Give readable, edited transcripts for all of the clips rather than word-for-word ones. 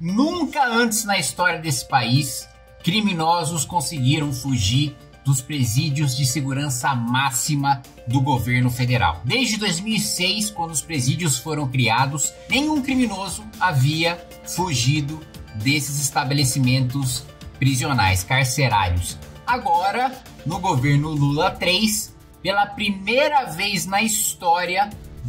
Nunca antes na história desse país, criminosos conseguiram fugir dos presídios de segurança máxima do governo federal. Desde 2006, quando os presídios foram criados, nenhum criminoso havia fugido desses estabelecimentos prisionais, carcerários. Agora, no governo Lula 3, pela primeira vez na história,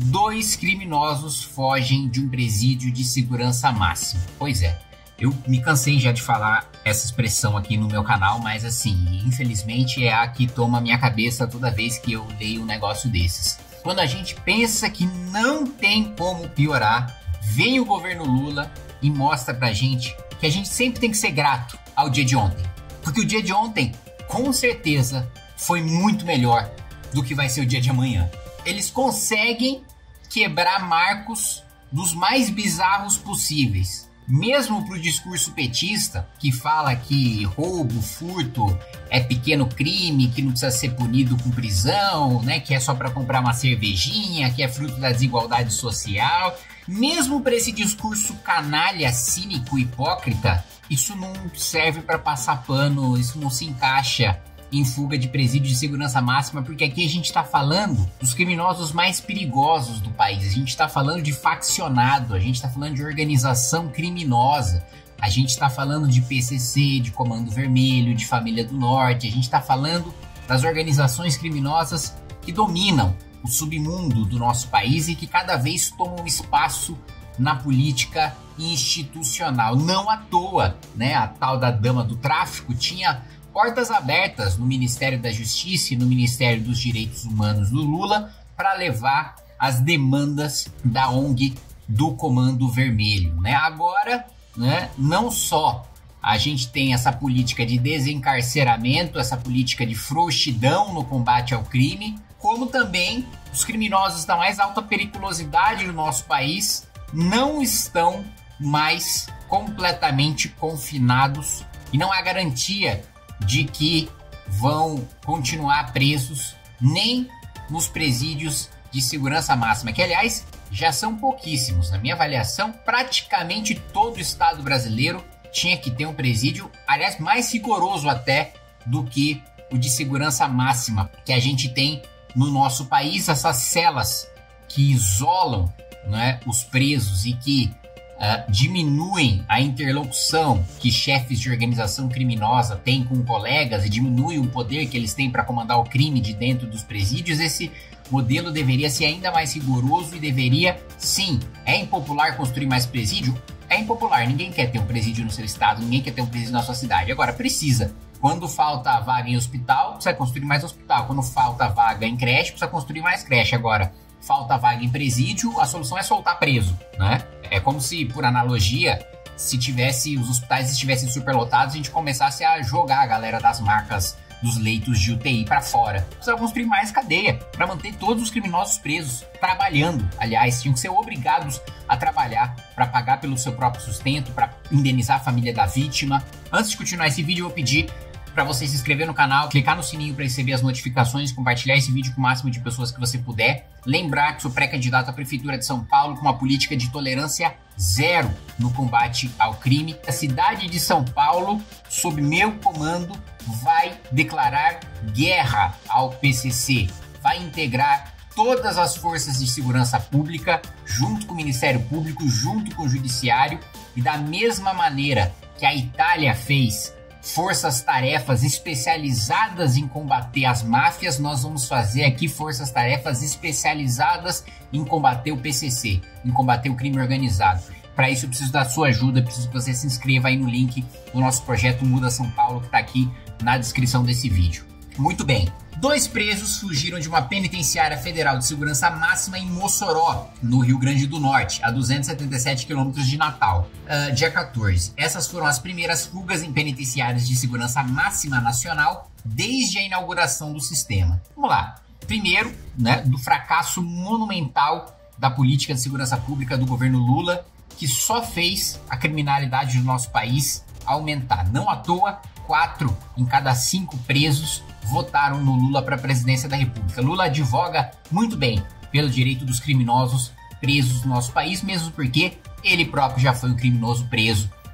2 criminosos fogem de um presídio de segurança máxima. Pois é, eu me cansei já de falar essa expressão aqui no meu canal, mas assim, infelizmente é a que toma a minha cabeça toda vez que eu leio um negócio desses. Quando a gente pensa que não tem como piorar, vem o governo Lula e mostra pra gente que a gente sempre tem que ser grato ao dia de ontem. Porque o dia de ontem, com certeza, foi muito melhor do que vai ser o dia de amanhã. Eles conseguem quebrar marcos dos mais bizarros possíveis. Mesmo pro discurso petista, que fala que roubo, furto é pequeno crime, que não precisa ser punido com prisão, né? Que é só para comprar uma cervejinha, que é fruto da desigualdade social. Mesmo para esse discurso canalha, cínico, hipócrita, isso não serve para passar pano, isso não se encaixa em fuga de presídio de segurança máxima, porque aqui a gente está falando dos criminosos mais perigosos do país, a gente está falando de faccionado, a gente está falando de organização criminosa, a gente está falando de PCC, de Comando Vermelho, de Família do Norte, a gente está falando das organizações criminosas que dominam o submundo do nosso país e que cada vez tomam espaço na política institucional. Não à toa, né, a tal da dama do tráfico tinha portas abertas no Ministério da Justiça e no Ministério dos Direitos Humanos do Lula para levar as demandas da ONG do Comando Vermelho, né? Agora, né, não só a gente tem essa política de desencarceramento, essa política de frouxidão no combate ao crime, como também os criminosos da mais alta periculosidade do nosso país não estão mais completamente confinados e não há garantia de que vão continuar presos nem nos presídios de segurança máxima, que aliás já são pouquíssimos. Na minha avaliação, praticamente todo o estado brasileiro tinha que ter um presídio, aliás, mais rigoroso até do que o de segurança máxima que a gente tem no nosso país. Essas celas que isolam, né, os presos e que diminuem a interlocução que chefes de organização criminosa têm com colegas e diminuem o poder que eles têm para comandar o crime de dentro dos presídios. Esse modelo deveria ser ainda mais rigoroso e deveria, sim, é impopular construir mais presídio? É impopular, ninguém quer ter um presídio no seu estado, ninguém quer ter um presídio na sua cidade. Agora, precisa. Quando falta vaga em hospital, precisa construir mais hospital. Quando falta vaga em creche, precisa construir mais creche. Agora, falta vaga em presídio, a solução é soltar preso, né? É como se, por analogia, se os hospitais estivessem superlotados, a gente começasse a jogar a galera das marcas dos leitos de UTI para fora. Precisa construir mais cadeia para manter todos os criminosos presos, trabalhando. Aliás, tinham que ser obrigados a trabalhar para pagar pelo seu próprio sustento, para indenizar a família da vítima. Antes de continuar esse vídeo, eu vou pedir para você se inscrever no canal, clicar no sininho para receber as notificações, compartilhar esse vídeo com o máximo de pessoas que você puder. Lembrar que sou pré-candidato à Prefeitura de São Paulo com uma política de tolerância zero no combate ao crime. A cidade de São Paulo, sob meu comando, vai declarar guerra ao PCC, vai integrar todas as forças de segurança pública, junto com o Ministério Público, junto com o Judiciário, e da mesma maneira que a Itália fez forças-tarefas especializadas em combater as máfias, nós vamos fazer aqui forças-tarefas especializadas em combater o PCC, em combater o crime organizado. Para isso eu preciso da sua ajuda, preciso que você se inscreva aí no link do nosso projeto Muda São Paulo, que está aqui na descrição desse vídeo. Muito bem. 2 presos fugiram de uma penitenciária federal de segurança máxima em Mossoró, no Rio Grande do Norte, a 277 quilômetros de Natal, dia 14. Essas foram as primeiras fugas em penitenciárias de segurança máxima nacional desde a inauguração do sistema. Vamos lá. Primeiro, né, do fracasso monumental da política de segurança pública do governo Lula, que só fez a criminalidade do nosso país aumentar. Não à toa, 4 em cada 5 presos votaram no Lula para a presidência da República. Lula advoga muito bem pelo direito dos criminosos presos no nosso país, mesmo porque ele próprio já foi um criminoso preso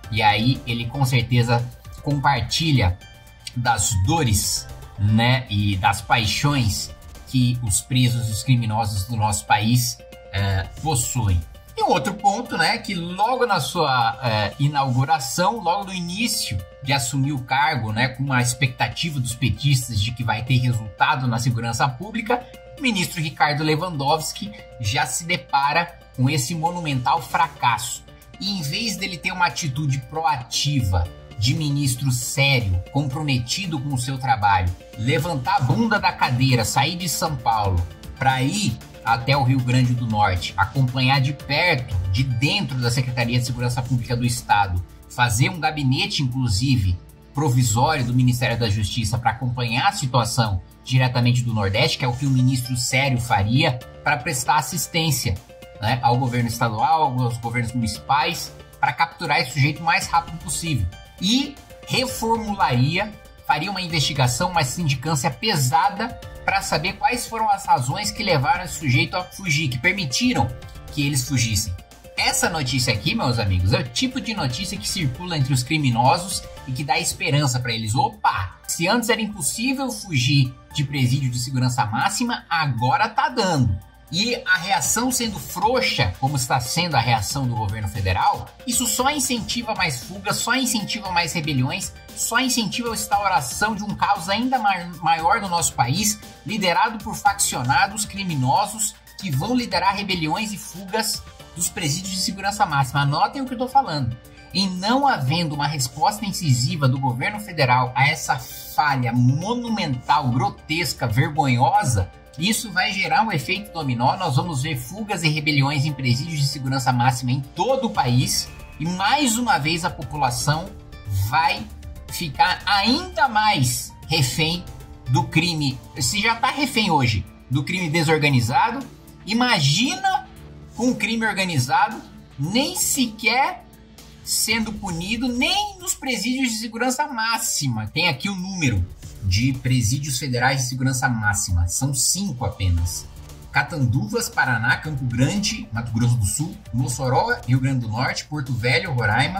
E aí ele com certeza compartilha das dores, né, e das paixões que os presos e os criminosos do nosso país possuem. E um outro ponto, né, que logo na sua inauguração, logo no início de assumir o cargo, né, com a expectativa dos petistas de que vai ter resultado na segurança pública, o ministro Ricardo Lewandowski já se depara com esse monumental fracasso. E em vez dele ter uma atitude proativa, de ministro sério, comprometido com o seu trabalho, levantar a bunda da cadeira, sair de São Paulo para ir até o Rio Grande do Norte, acompanhar de perto, de dentro da Secretaria de Segurança Pública do Estado, fazer um gabinete, inclusive, provisório do Ministério da Justiça para acompanhar a situação diretamente do Nordeste, que é o que um ministro sério faria, para prestar assistência, né, ao governo estadual, aos governos municipais, para capturar esse sujeito o mais rápido possível. E reformularia, faria uma investigação, uma sindicância pesada para saber quais foram as razões que levaram esse sujeito a fugir, que permitiram que eles fugissem. Essa notícia aqui, meus amigos, é o tipo de notícia que circula entre os criminosos e que dá esperança para eles. Opa, se antes era impossível fugir de presídio de segurança máxima, agora tá dando. E a reação sendo frouxa, como está sendo a reação do governo federal, isso só incentiva mais fugas, só incentiva mais rebeliões, só incentiva a instauração de um caos ainda maior no nosso país, liderado por faccionados criminosos que vão liderar rebeliões e fugas dos presídios de segurança máxima. Anotem o que eu estou falando. Em não havendo uma resposta incisiva do governo federal a essa falha monumental, grotesca, vergonhosa, isso vai gerar um efeito dominó. Nós vamos ver fugas e rebeliões em presídios de segurança máxima em todo o país. E mais uma vez a população vai ficar ainda mais refém do crime. Se já está refém hoje do crime desorganizado, imagina um crime organizado nem sequer sendo punido nem nos presídios de segurança máxima. Tem aqui o número de presídios federais de segurança máxima. São 5 apenas. Catanduvas, Paraná, Campo Grande, Mato Grosso do Sul, Mossoró, Rio Grande do Norte, Porto Velho,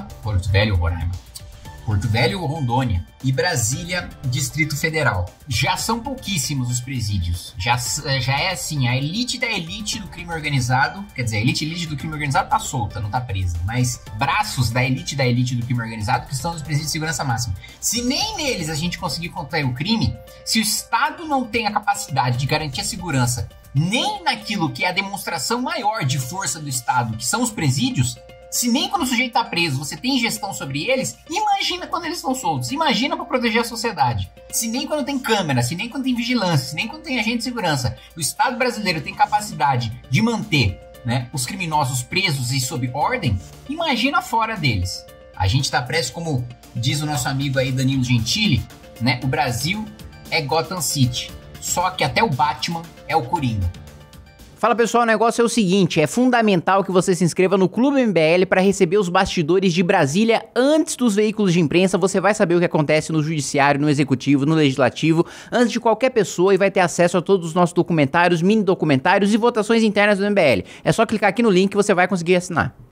Rondônia e Brasília, Distrito Federal. Já são pouquíssimos os presídios. Já é assim, a elite da elite do crime organizado, quer dizer, a elite do crime organizado tá solta, não tá presa, mas braços da elite do crime organizado que estão nos presídios de segurança máxima. Se nem neles a gente conseguir conter o crime, se o Estado não tem a capacidade de garantir a segurança nem naquilo que é a demonstração maior de força do Estado, que são os presídios, se nem quando o sujeito tá preso você tem gestão sobre eles, imagina quando eles estão soltos, imagina para proteger a sociedade. Se nem quando tem câmera, se nem quando tem vigilância, se nem quando tem agente de segurança, o Estado brasileiro tem capacidade de manter, né, os criminosos presos e sob ordem, imagina fora deles. A gente tá preso, como diz o nosso amigo aí Danilo Gentili, né, o Brasil é Gotham City, só que até o Batman é o Coringa. Fala pessoal, o negócio é o seguinte, é fundamental que você se inscreva no Clube MBL para receber os bastidores de Brasília antes dos veículos de imprensa. Você vai saber o que acontece no judiciário, no executivo, no legislativo, antes de qualquer pessoa, e vai ter acesso a todos os nossos documentários, mini documentários e votações internas do MBL. É só clicar aqui no link que você vai conseguir assinar.